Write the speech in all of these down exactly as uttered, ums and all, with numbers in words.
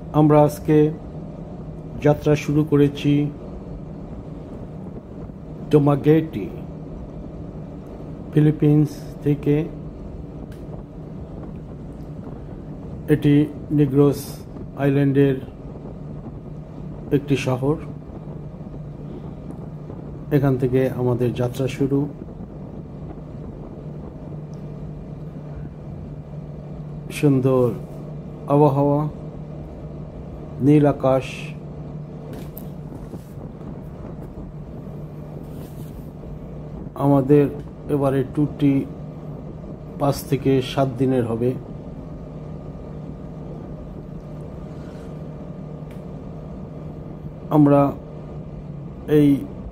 আমরা আজকে যাত্রা শুরু করেছি ডোমাগেটি, ফিলিপিন্স থেকে। এটি নেগ্রোস আইল্যান্ডের একটি শহর। এখান থেকে আমাদের যাত্রা শুরু। সুন্দর আবহাওয়া, নীল আকাশ, আমাদের এবারে ট্যুরটি পাঁচ থেকে সাত দিনের হবে। আমরা এই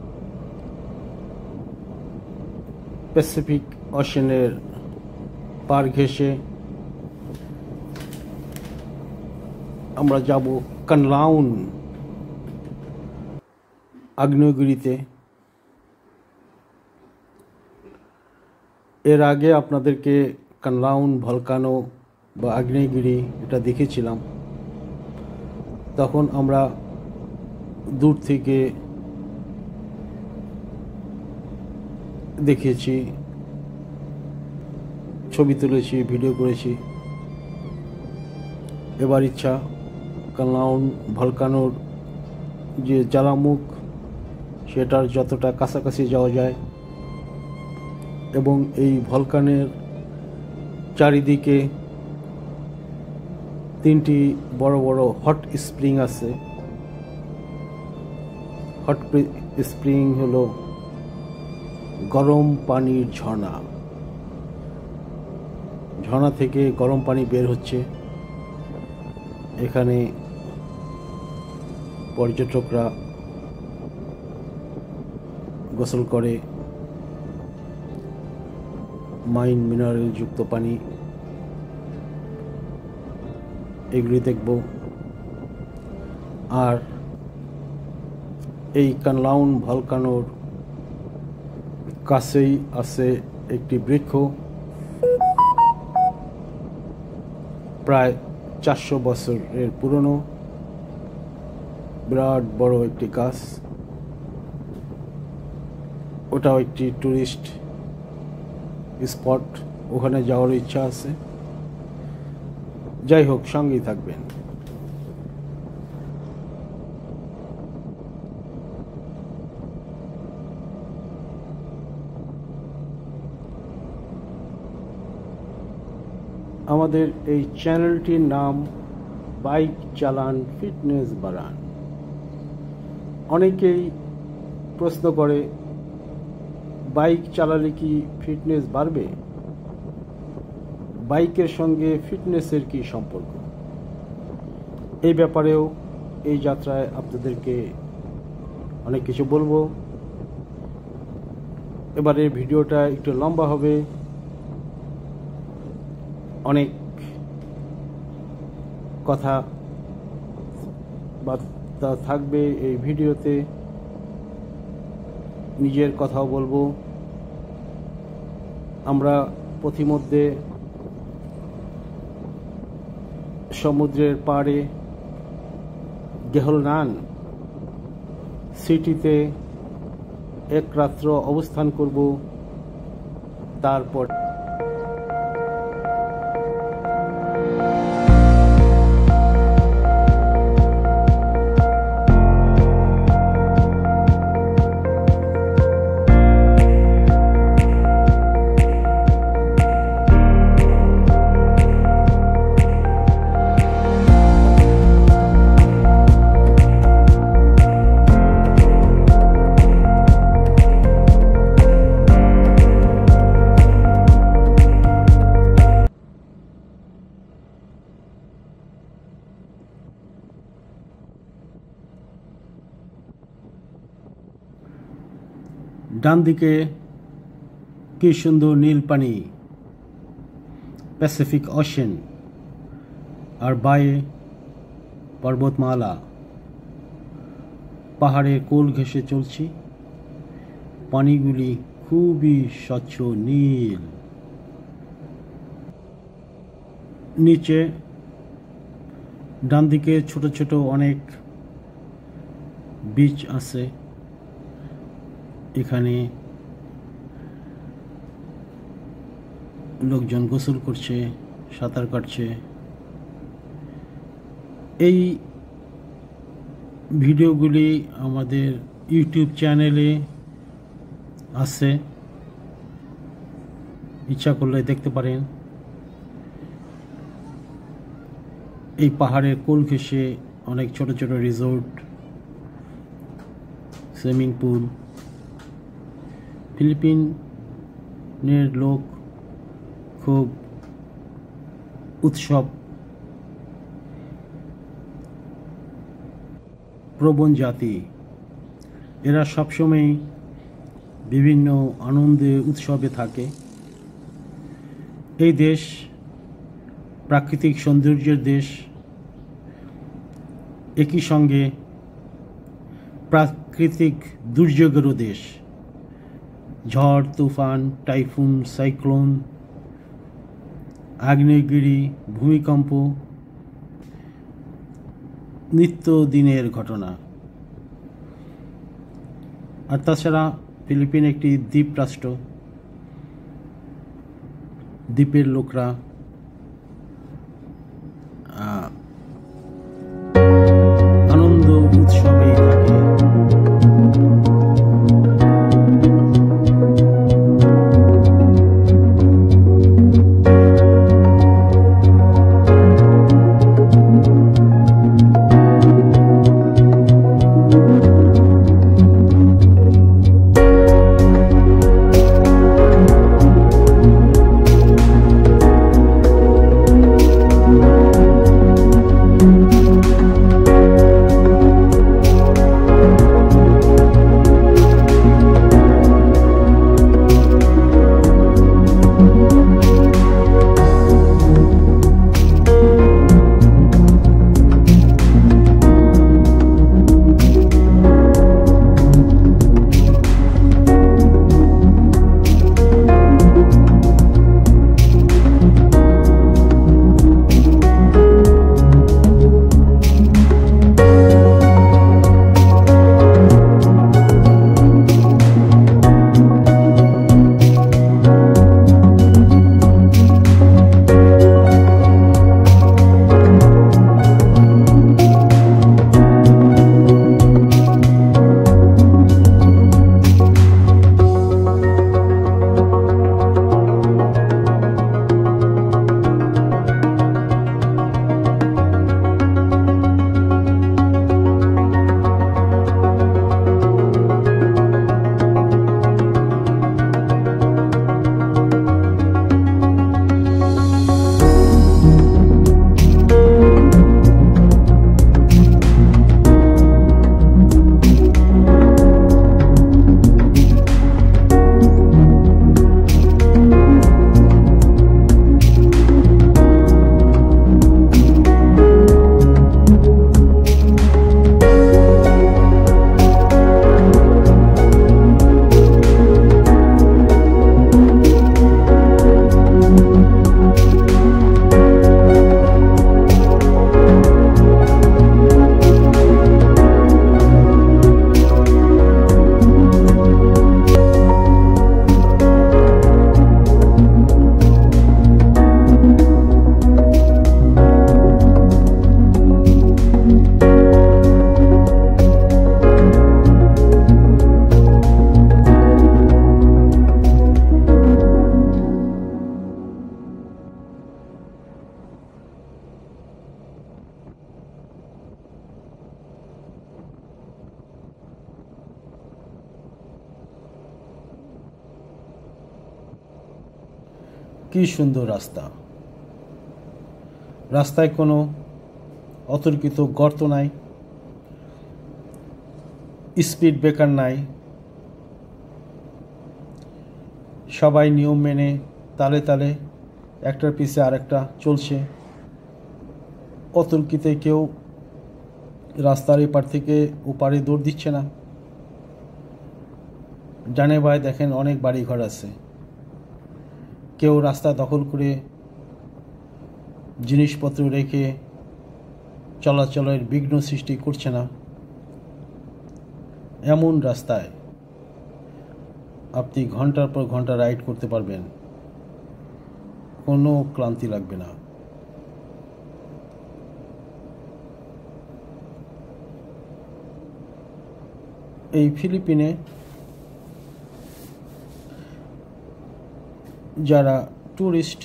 প্যাসিফিক ওশেনের পার ঘেঁষে আমরা যাব কানলাউন আগ্নেয়গিরিতে। এর আগে আপনাদেরকে কানলাউন ভলকানো বা আগ্নেয়গিরি এটা দেখেছিলাম। তখন আমরা দূর থেকে দেখেছি, ছবি তুলেছি, ভিডিও করেছি। এবার ইচ্ছা কানলাউন ভলকানোর যে জ্বালামুখ সেটার যতটা কাছাকাছি যাওয়া যায়, এবং এই ভলকানের চারিদিকে তিনটি বড় বড় হট স্প্রিং আছে। হট স্প্রিং হলো গরম পানির ঝর্ণা। ঝর্ণা থেকে গরম পানি বের হচ্ছে। এখানে পর্যটকরা গোসল করে। মাইন মিনারেল যুক্ত পানি, এগুলি দেখব। আর এই কানলাউন ভলকানোর কাছেই আছে একটি বৃক্ষ, প্রায় চারশো বছরের পুরনো, বিরাট বড় একটি গাছ। ওটাও একটি টুরিস্ট স্পট, ওখানে যাওয়ার ইচ্ছা আছে। যাই হোক, সঙ্গেই থাকবেন। আমাদের এই চ্যানেলটির নাম বাইক চালান ফিটনেস বাড়ান। অনেকেই প্রশ্ন করে, বাইক চালালে কি ফিটনেস বাড়বে? বাইকের সঙ্গে ফিটনেসের কি সম্পর্ক? এই ব্যাপারেও এই যাত্রায় আপনাদেরকে অনেক কিছু বলবো। এবারে ভিডিওটা একটু লম্বা হবে, অনেক কথা বার্তা থাকবে এই ভিডিওতে। নিজের কথাও বলবো। আমরা পথিমধ্যে সমুদ্রের পাড়ে গেহলনান সিটিতে এক রাত্র অবস্থান করব। তারপর ডান দিকে কি সুন্দর নীল পানি, প্যাসিফিক ওশেন, আর বায়ে পর্বতমালা। পাহাড়ের কোল ঘেঁষে চলছি। পানিগুলি খুবই স্বচ্ছ নীল। নিচে ডান দিকে ছোট ছোট অনেক বিচ আছে, এখানে লোকজন গোসল করছে, সাঁতার কাটছে। এই ভিডিওগুলি আমাদের ইউটিউব চ্যানেলে আছে, ইচ্ছা করলে দেখতে পারেন। এই পাহাড়ের কোল ঘেঁষে অনেক ছোট ছোট রিসোর্ট, সুইমিং পুল। ফিলিপিনের লোক খুব উৎসব প্রবণ জাতি, এরা সবসময় বিভিন্ন আনন্দে উৎসবে থাকে। এই দেশ প্রাকৃতিক সৌন্দর্যের দেশ, একই সঙ্গে প্রাকৃতিক দুর্যোগেরও দেশ। ঝড় তুফান, টাইফুন, সাইক্লোন, আগ্নেয়গিরি, ভূমিকম্প নিত্যদিনের ঘটনা। আর তাছাড়া ফিলিপিন একটি দ্বীপ রাষ্ট্র, দ্বীপের লোকরা আনন্দ উৎসবে থাকে। কি সুন্দর রাস্তা, রাস্তায় কোনো অতর্কিত গর্ত নাই, স্পিড ব্রেকার নাই, সবাই নিয়ম মেনে তালে তালে একটার পিছে আরেকটা চলছে। অতর্কিতে কেউ রাস্তার এপার থেকে ওপারে দৌড় দিচ্ছে না। ডানে বাঁয়ে দেখেন অনেক বাড়িঘর আছে, কেউ রাস্তা দখল করে জিনিসপত্র রেখে চলাচলের বিঘ্ন সৃষ্টি করছে না, এমন রাস্তায় আপনি ঘন্টার পর ঘন্টা রাইড করতে পারবেন, কোনো ক্লান্তি লাগবে না। এই ফিলিপিনে যারা ট্যুরিস্ট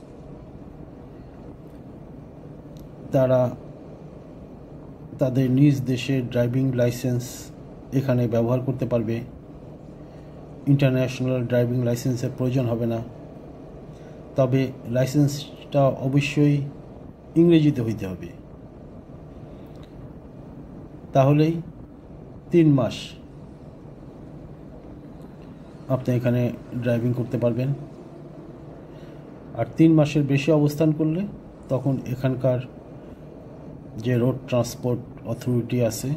তারা তাদের নিজ দেশের ড্রাইভিং লাইসেন্স এখানে ব্যবহার করতে পারবে। ইন্টারন্যাশনাল ড্রাইভিং লাইসেন্সের প্রয়োজন হবে না, তবে লাইসেন্সটা অবশ্যই ইংরেজিতে হইতে হবে। তাহলেই তিন মাস আপনি এখানে ড্রাইভিং করতে পারবেন। আর তিন মাসের বেশি অবস্থান করলে তখন এখানকার যে রোড ট্রান্সপোর্ট অথরিটি আছে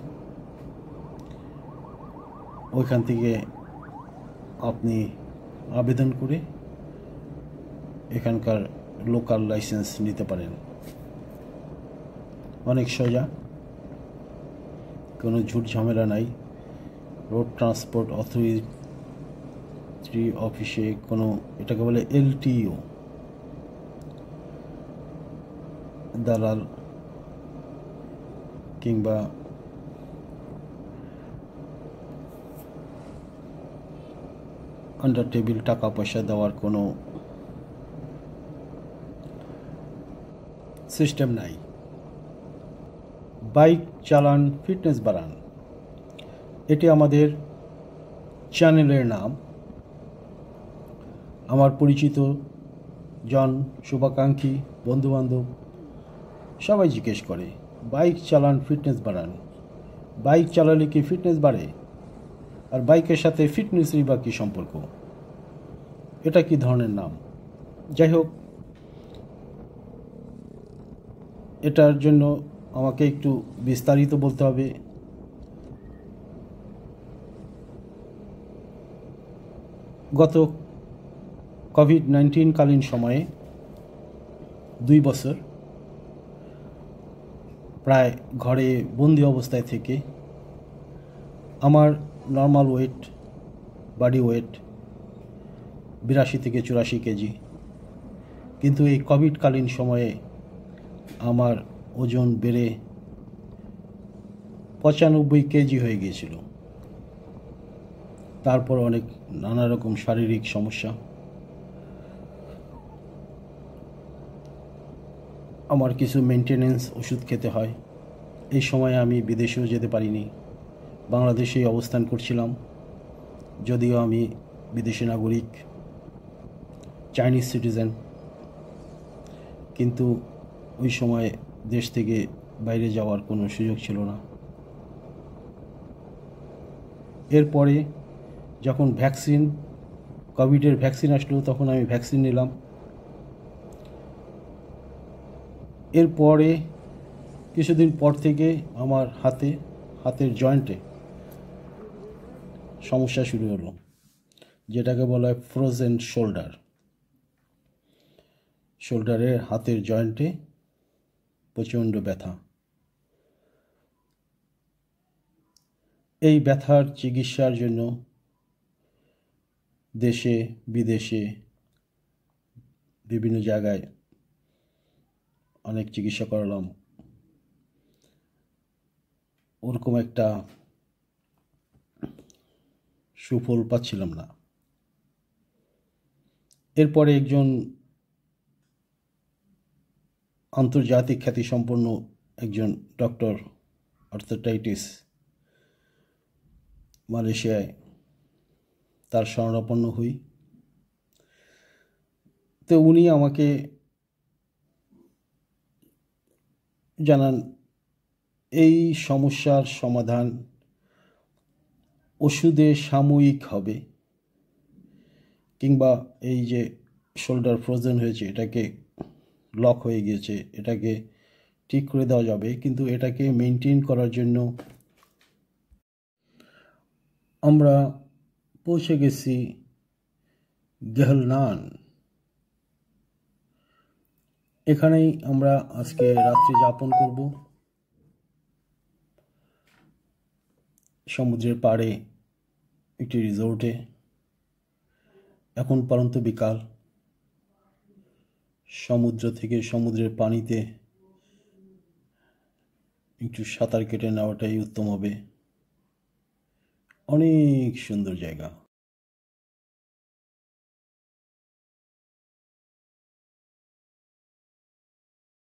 ওইখান থেকে আপনি আবেদন করে এখানকার লোকাল লাইসেন্স নিতে পারেন। অনেক সোজা, কোনো ঝুট ঝামেলা নাই। রোড ট্রান্সপোর্ট অথরিটি অফিসে কোনো, এটাকে বলে এলটিও, দালাল কিংবা আন্ডার টেবিল টাকা পয়সা দেওয়ার কোনো সিস্টেম নাই। বাইক চালান, ফিটনেস বাড়ান, এটি আমাদের চ্যানেলের নাম। আমার পরিচিত জন, শুভাকাঙ্ক্ষী, বন্ধুবান্ধব সবাই জিজ্ঞেস করে বাইক চালান, ফিটনেস বাড়ান। বাইক চালালে কি ফিটনেস বাড়ে? আর বাইকের সাথে ফিটনেসেরই বা কী সম্পর্ক? এটা কি ধরনের নাম? যাই হোক, এটার জন্য আমাকে একটু বিস্তারিত বলতে হবে। গত কোভিড নাইন্টিন কালীন সময়ে দুই বছর প্রায় ঘরে বন্দি অবস্থায় থেকে আমার নর্মাল ওয়েট, বডি ওয়েট বিরাশি থেকে চুরাশি কেজি, কিন্তু এই কোভিডকালীন সময়ে আমার ওজন বেড়ে পঁচানব্বই কেজি হয়ে গিয়েছিল। তারপর অনেক নানা রকম শারীরিক সমস্যা, আমার কিছু মেনটেনেন্স ওষুধ খেতে হয়। এই সময়ে আমি বিদেশেও যেতে পারিনি, বাংলাদেশেই অবস্থান করছিলাম। যদিও আমি বিদেশি নাগরিক, চাইনিজ সিটিজেন, কিন্তু ওই সময় দেশ থেকে বাইরে যাওয়ার কোনো সুযোগ ছিল না। এরপরে যখন ভ্যাকসিন, কোভিডের ভ্যাকসিন আসলো, তখন আমি ভ্যাকসিন নিলাম। এরপরে কিছুদিন পর থেকে আমার হাতে হাতের জয়েন্টে সমস্যা শুরু হলো, যেটাকে বলা হয় ফ্রোজেন শোল্ডার। শোল্ডারের হাতের জয়েন্টে প্রচণ্ড ব্যথা। এই ব্যথার চিকিৎসার জন্য দেশে বিদেশে বিভিন্ন জায়গায় অনেক চিকিৎসা করালাম, ওরকম একটা সুফল পাচ্ছিলাম না। এরপরে একজন আন্তর্জাতিক খ্যাতিসম্পন্ন একজন ডক্টর অর্থোটাইটিস মালয়েশিয়ায় তার শরণাপন্ন হই। তো উনি আমাকে জানান এই সমস্যার সমাধান ওষুধে সাময়িক হবে, কিংবা এই যে শোল্ডার ফ্রোজেন হয়েছে, এটাকে লক হয়ে গিয়েছে, এটাকে ঠিক করে দেওয়া যাবে, কিন্তু এটাকে মেনটেন করার জন্য আমরা পৌঁছে গেছি গেহলনান। এখানেই আমরা আজকে রাত্রি যাপন করব। সমুদ্রের পাড়ে একটি রিসোর্টে। এখন পরন্ত বিকাল, সমুদ্র থেকে সমুদ্রের পানিতে একটু সাঁতার কেটে নেওয়াটাই উত্তম হবে। অনেক সুন্দর জায়গা।